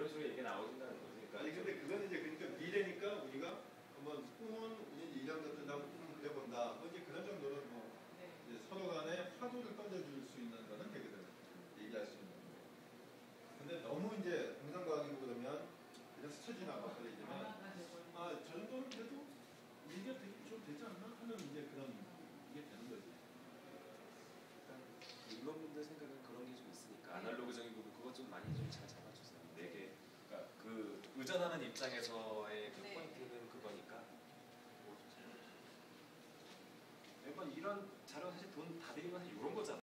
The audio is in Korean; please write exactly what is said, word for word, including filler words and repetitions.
이런 식으로 얘기 나오신다는 거지. 그러니까 아니 근데 그건 이제 그러니까 미래니까 우리가 한번 꿈은 이제 이런 것들 나도 꿈을 그려본다. 뭐 이제 그런 정도는 뭐 네. 이제 서로 간에 화두를 던져줄 수 있는 거는 되거든. 얘기할 수 있는 거. 근데 너무 이제 공상과학이고 그러면 그냥 스쳐 지나가 버리지만 아, 저 정도는 그래도 얘기가 되게 좀 되지 않나 하는 이제 그런 이게 되는 거지. 인문분들 생각은 그런 게 좀 있으니까 아날로그적인 부분 그거 좀 많이 좀 잘 잡아주세요. 내게 그러니까 그 의존하는 입장에서의 그 네. 포인트는 그거니까. 매번 이런 자료 사실 돈 다 들이면 이런 거잖아.